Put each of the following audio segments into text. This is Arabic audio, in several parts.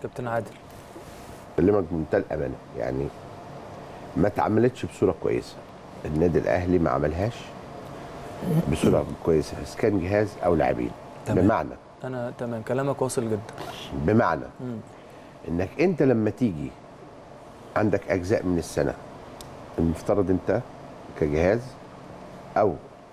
كابتن عادل؟ بكلمك بمنتهى الامانه، يعني ما اتعملتش بصوره كويسه. النادي الاهلي ما عملهاش بصوره كويسه، بس كان جهاز او لاعبين. بمعنى انا تمام، كلامك واصل جدا. بمعنى انك انت لما تيجي عندك اجزاء من السنه، المفترض انت كجهاز او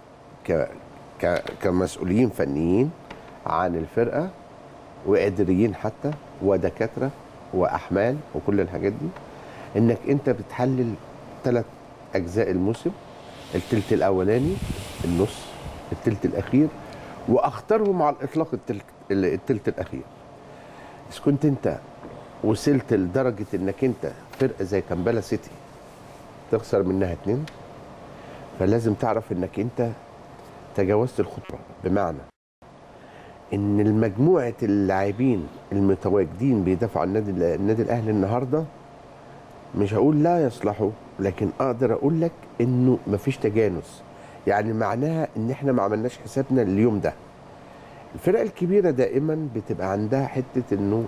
كمسؤولين فنيين عن الفرقه واداريين حتى ودكاتره واحمال وكل الحاجات دي، انك انت بتحلل 3 اجزاء الموسم: الثلث الاولاني، النص، الثلث الاخير، واختارهم على الاطلاق الثلث الاخير. اذا كنت انت وصلت لدرجه انك انت فرقه زي كامبالا سيتي تخسر منها 2، فلازم تعرف انك انت تجاوزت الخطوه. بمعنى ان المجموعه اللاعبين المتواجدين بيدافعوا عن النادي الاهلي النهارده، مش هقول لا يصلحوا، لكن اقدر اقول لك انه مفيش تجانس. يعني معناها ان احنا ما عملناش حسابنا اليوم ده. الفرق الكبيره دائما بتبقى عندها حته انه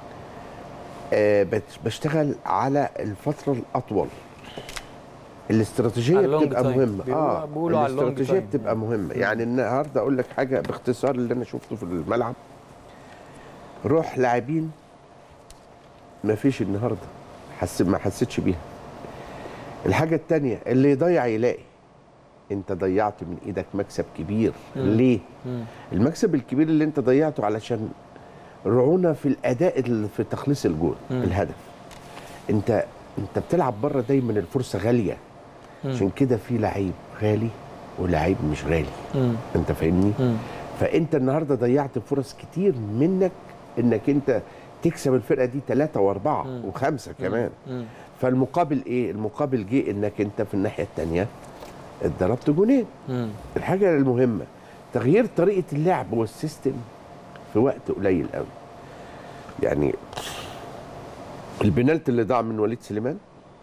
بشتغل على الفتره الاطول. الاستراتيجيه بتبقى مهمه. الاستراتيجيه بتبقى مهمه. يعني النهارده اقول لك حاجه باختصار اللي انا شفته في الملعب: روح لاعبين ما فيش النهارده، ما حسيتش بيها. الحاجه الثانيه، اللي يضيع يلاقي. انت ضيعت من ايدك مكسب كبير. ليه؟ المكسب الكبير اللي انت ضيعته علشان رعونه في الاداء في تخليص الجول، الهدف. انت بتلعب بره دايما الفرصه غاليه، عشان كده في لعيب غالي ولعيب مش غالي. انت فاهمني؟ فانت النهارده ضيعت فرص كتير منك انك انت تكسب الفرقه دي 3 و4 و5 كمان. فالمقابل ايه؟ المقابل جه انك انت في الناحيه الثانيه اتضربت جونين. الحاجه المهمه تغيير طريقه اللعب والسيستم في وقت قليل قوي. يعني البنالتي اللي ضاع من وليد سليمان،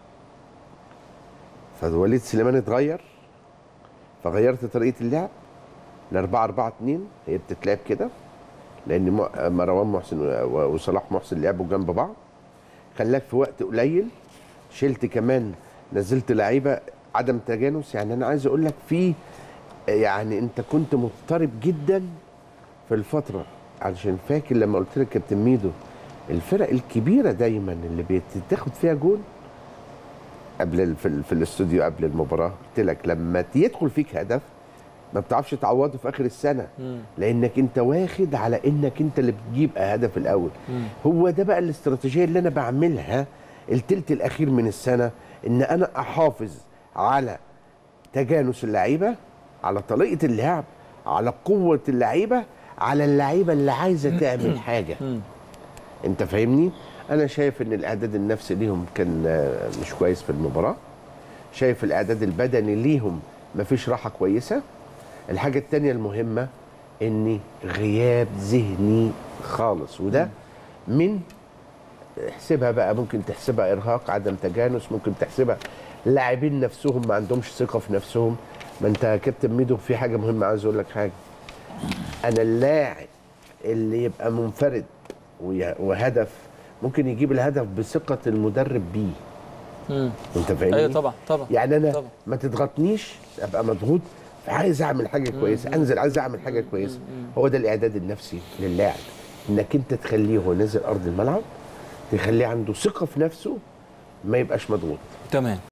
فوليد سليمان اتغير، فغيرت طريقه اللعب ل 4-4-2. هي بتتلعب كده لان مروان محسن وصلاح محسن لعبوا جنب بعض، خلاك في وقت قليل. شلت كمان، نزلت لعيبه عدم تجانس. يعني انا عايز اقول لك يعني انت كنت مضطرب جدا في الفتره، علشان فاكر لما قلت لك كابتن ميدو الفرق الكبيره دايما اللي بتاخد فيها جول قبل في الاستوديو قبل المباراه، قلت لك لما يدخل فيك هدف ما بتعرفش تعوضه في اخر السنه، لانك انت واخد على انك انت اللي بتجيب هدف الاول. هو ده بقى الاستراتيجيه اللي انا بعملها الثلث الاخير من السنه، ان انا احافظ على تجانس اللعيبه، على طريقه اللعب، على قوه اللعيبه، على اللعيبه اللي عايزه تعمل حاجه. انت فاهمني؟ انا شايف ان الاعداد النفسي ليهم كان مش كويس في المباراه. شايف الاعداد البدني ليهم مفيش راحه كويسه. الحاجه الثانيه المهمه ان غياب ذهني خالص، وده من احسبها بقى، ممكن تحسبها ارهاق، عدم تجانس، ممكن تحسبها لاعبين نفسهم ما عندهمش ثقه في نفسهم. ما انت يا كابتن ميدو في حاجه مهمه عايز اقول لك حاجه: انا اللاعب اللي يبقى منفرد وهدف ممكن يجيب الهدف بثقه المدرب بيه. انت فاهمني؟ ايوه طبعا طبعا. يعني انا طبعا ما تضغطنيش، ابقى مضغوط عايز اعمل حاجه كويسه، انزل عايز اعمل حاجه كويسه. هو ده الاعداد النفسي للاعب، انك انت تخليه هو نازل ارض الملعب، تخليه عنده ثقه في نفسه، ما يبقاش مضغوط. تمام.